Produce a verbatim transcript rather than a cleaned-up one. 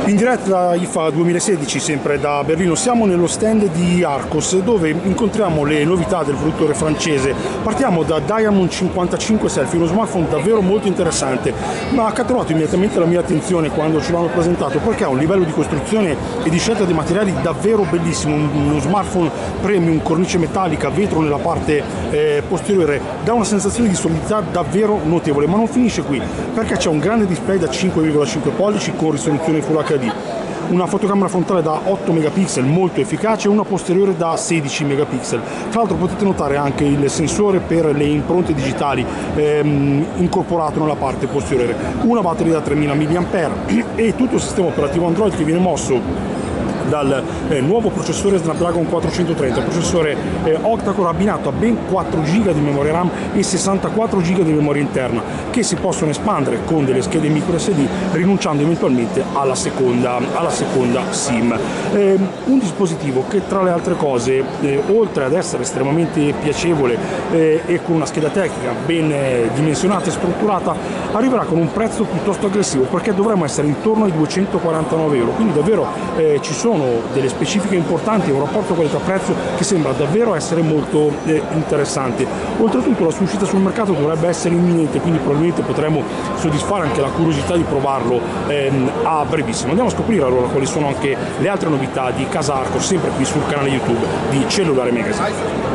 In diretta da I F A duemilasedici, sempre da Berlino, siamo nello stand di Arcos dove incontriamo le novità del produttore francese. Partiamo da Diamond cinquantacinque Selfie, uno smartphone davvero molto interessante, ma ha catturato immediatamente la mia attenzione quando ce l'hanno presentato perché ha un livello di costruzione e di scelta dei materiali davvero bellissimo. Uno smartphone premium, cornice metallica, vetro nella parte eh, posteriore, dà una sensazione di solidità davvero notevole, ma non finisce qui perché c'è un grande display da cinque virgola cinque pollici con risoluzione Full H D, una fotocamera frontale da otto megapixel molto efficace e una posteriore da sedici megapixel. Tra l'altro potete notare anche il sensore per le impronte digitali ehm, incorporato nella parte posteriore, una batteria da tremila milliampere e tutto il sistema operativo Android che viene mosso dal eh, nuovo processore Snapdragon quattrocentotrenta, processore eh, octa-core abbinato a ben quattro giga di memoria RAM e sessantaquattro giga di memoria interna, che si possono espandere con delle schede micro S D, rinunciando eventualmente alla seconda, alla seconda SIM. Eh, un dispositivo che, tra le altre cose, eh, oltre ad essere estremamente piacevole eh, e con una scheda tecnica ben eh, dimensionata e strutturata, arriverà con un prezzo piuttosto aggressivo, perché dovremmo essere intorno ai duecentoquarantanove euro, quindi davvero eh, ci sono delle specifiche importanti e un rapporto qualità-prezzo che sembra davvero essere molto eh, interessante. Oltretutto la sua uscita sul mercato dovrebbe essere imminente, quindi probabilmente potremo soddisfare anche la curiosità di provarlo ehm, a brevissimo. Andiamo a scoprire allora quali sono anche le altre novità di casa Arcos, sempre qui sul canale YouTube di Cellulare Magazine.